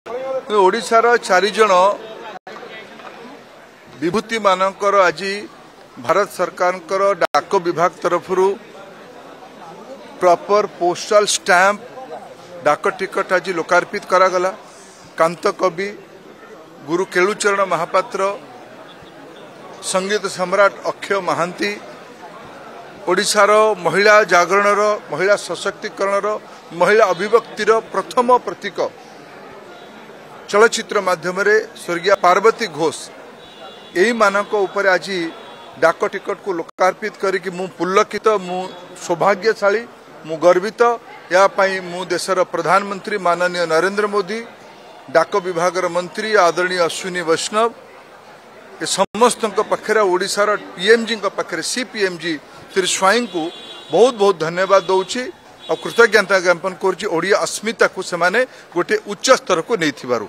ओडिशार 4 जन विभूति मानकर आज भारत सरकार डाक विभाग तरफ प्रॉपर पोस्टल स्टैंप डाक टिकट आज लोकार्पित करागला। कांत कवि गुरु केलुचरण महापात्र संगीत सम्राट अक्षय महांती ओडिशार महिला जागरण महिला सशक्तिकरण महिला अभिव्यक्तिर प्रथम प्रतीक चलचित्र माध्यम स्वर्गीय पार्वती घोष यही मानक उपर आज डाक टिकट को लोकार्पित करके मु पुलकित मु सौभाग्यशाली मु गर्वित यापाई मु देशर प्रधानमंत्री माननीय नरेंद्र मोदी डाक विभाग मंत्री आदरणीय अश्विनी वैष्णव ये समस्त पाखे ओडिशार पीएमजी पाखे सीपीएमजी श्री स्वाई को बहुत बहुत धन्यवाद दौची और कृतज्ञता ज्ञापन करुच्ची ओडिया अस्मिता को सेमाने गोटे उच्च स्तर को नहीं थिबारु।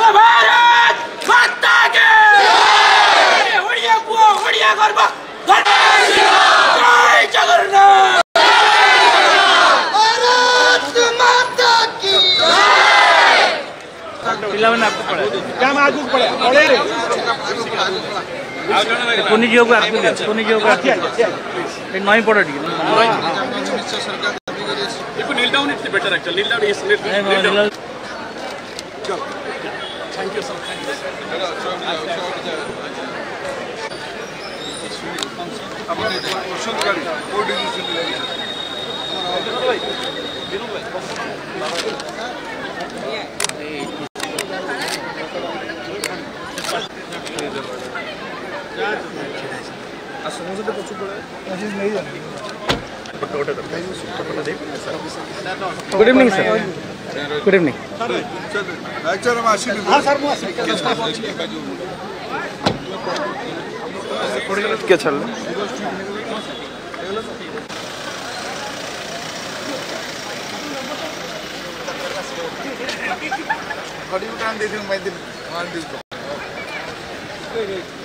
नई पड़ kneel down, it's better actually. Kneel down is kneel down. Thank you so Good evening, sir. Good evening. क्या चल रहा है? घड़ी उठान दे दूं मैं दिन